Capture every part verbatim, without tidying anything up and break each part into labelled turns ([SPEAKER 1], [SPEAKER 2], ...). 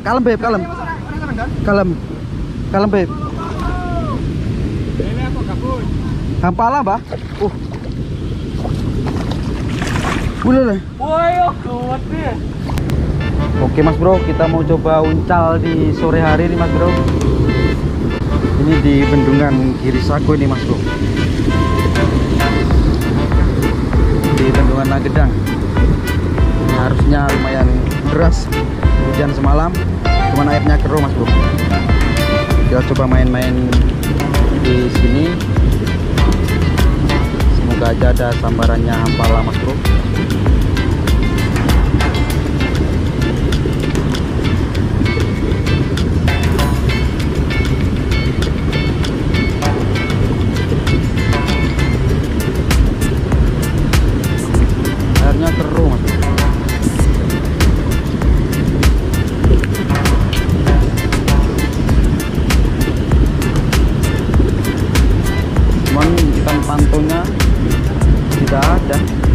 [SPEAKER 1] Kalem beb, kalem. Kalem. Kalem beb.
[SPEAKER 2] Ini apa kabut?
[SPEAKER 1] Hampala, Mbah. Uh. Boleh deh.
[SPEAKER 2] Wah, kuat nih.
[SPEAKER 1] Oke Mas Bro, kita mau coba uncal di sore hari nih Mas Bro. Ini di Bendungan Girisago ini Mas Bro. Di Bendungan Nagedang. Ini harusnya lumayan deras hujan semalam, cuman airnya keruh Mas Bro. Kita coba main-main di sini. Semoga aja ada sambarannya hampala Mas Bro. Airnya keruh Mas Bro. Cuman ikan pantonya tidak ada.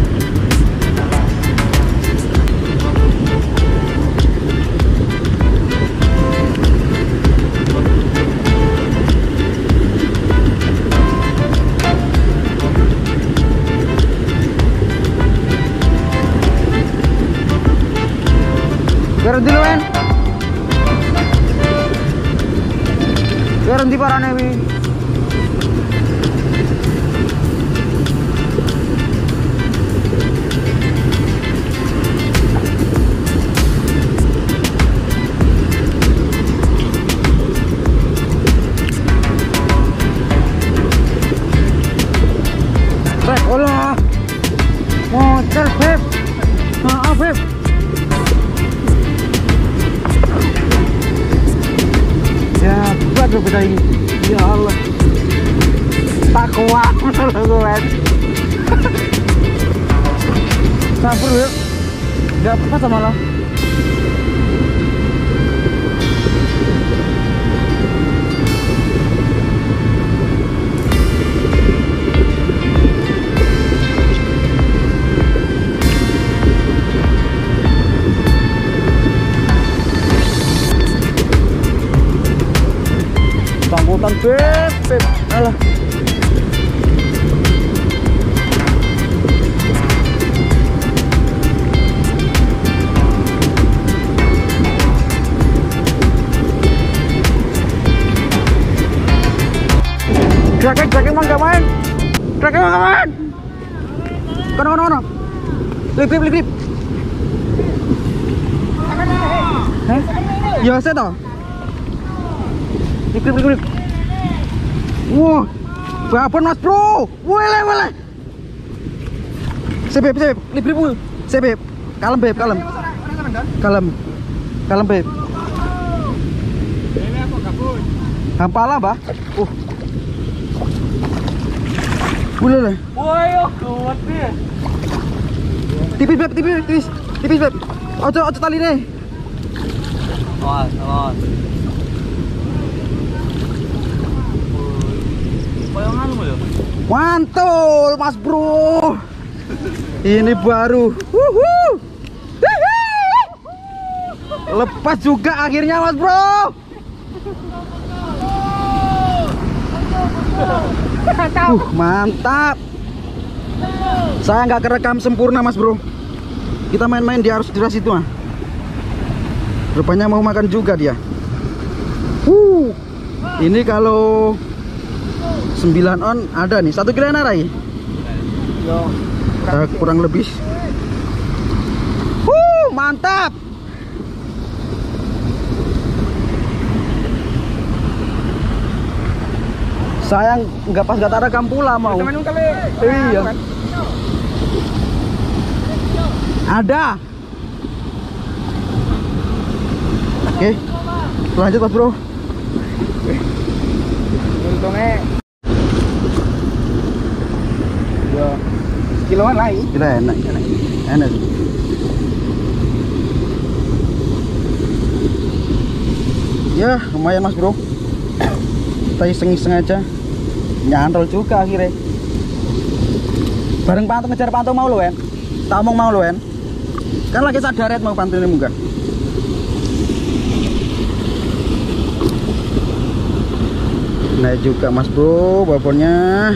[SPEAKER 1] Berhenti lu kan? Berhenti parane wi. Beb, olah. Motor beb. Maaf beb. Ya, buat lo kita ini. Ya Allah. Tak kuat betul gue. Sabar ya. Gak apa-apa sama lo. Sangkutan beb, beb, alah. Jaket, jaket mang gak main. Jaket mang gak main. Kono, kono, kono. Lip, lip, lip, lip. Hah? Ya, saya tau. Lip, lip, lip, lip. Wah, babon Mas Bro. Wele, wele. Sebeb, sebeb, lip, lip, lip. Sebeb. Kalem beb, kalem. Kalem. Kalem beb.
[SPEAKER 2] Ini apa kabut?
[SPEAKER 1] Hampala, Mbah. Uh. Boleh deh.
[SPEAKER 2] Wah, kuat nih.
[SPEAKER 1] Tipis beb, tipis, tipis. Tipis beb. Ojo, ojo tali nih.
[SPEAKER 2] Awas, awas. Bayangan lu ya?
[SPEAKER 1] Mantul Mas Bro. Ini baru. Wuhu. Lepas juga akhirnya Mas Bro. Uh, mantap. Saya nggak kerekam sempurna Mas Bro. Kita main-main di arus deras itu ah. Rupanya mau makan juga dia. Uh, ini kalau sembilan on ada nih, satu kilo narai.
[SPEAKER 2] Yo,
[SPEAKER 1] Uh, kurang lebih. Uh, mantap. Sayang nggak pas nggak tak rekam pula mau. Iya. Ada. Oke, lanjut Mas Bro.
[SPEAKER 2] untungnya yo kiloan lagi.
[SPEAKER 1] Kita enak, enak, enak. Ya lumayan Mas Bro. Kita iseng-iseng aja. Nyantol juga akhirnya. Bareng pantau ngejar pantau mau lo kan? Tak omong mau lo kan? Kan lagi sadaret mau pantau ini munggah. naik juga mas bro babonnya.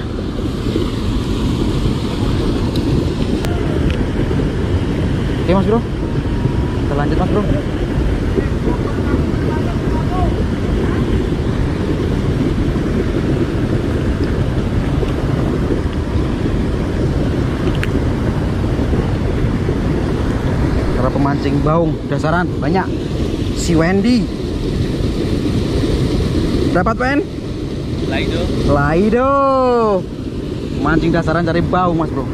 [SPEAKER 1] Oke mas bro, kita lanjut mas bro. Para pemancing baung dasaran banyak. Si Wendy dapat pen?
[SPEAKER 2] Laido.
[SPEAKER 1] Laido. Mancing dasaran cari baung mas bro.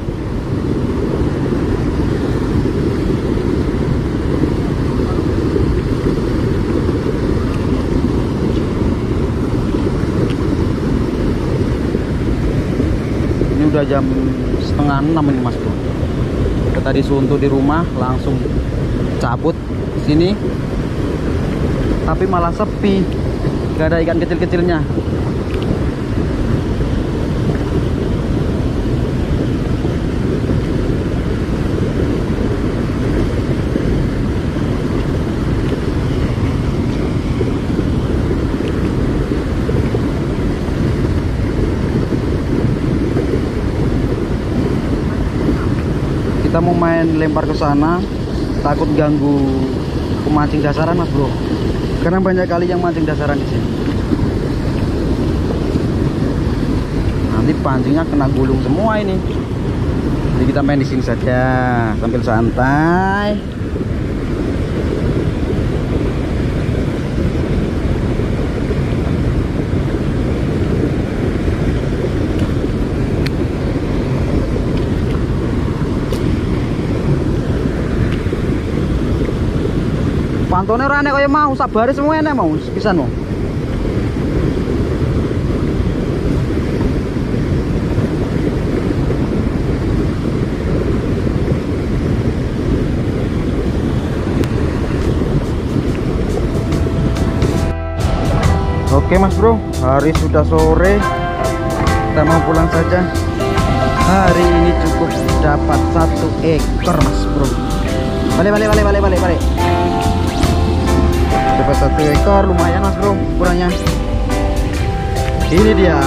[SPEAKER 1] Ini udah jam setengah enam ini mas bro. Kita tadi suntuk di rumah langsung cabut sini, tapi malah sepi, gak ada ikan kecil-kecilnya. Kita mau main lempar ke sana, takut ganggu pemancing dasaran mas bro, karena banyak kali yang mancing dasaran di sini. Nanti pancingnya kena gulung semua ini. Jadi kita main di sini saja sambil santai. Pantone ora nek kaya mau sak baris semua enek mau pisan mau. Oke mas bro, hari sudah sore, kita mau pulang saja. Hari ini cukup dapat satu ekor mas bro. Balik balik balik balik balik balik. Dapat satu ekor, lumayan mas bro ukurannya. Ini dia.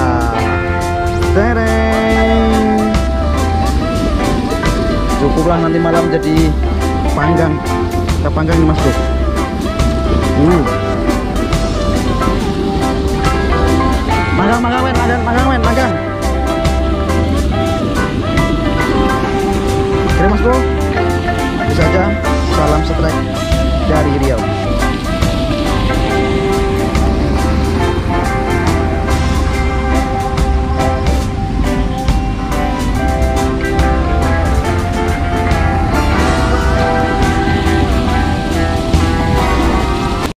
[SPEAKER 1] Tereng. Cukuplah nanti malam jadi panggang. Kita panggang nih mas bro.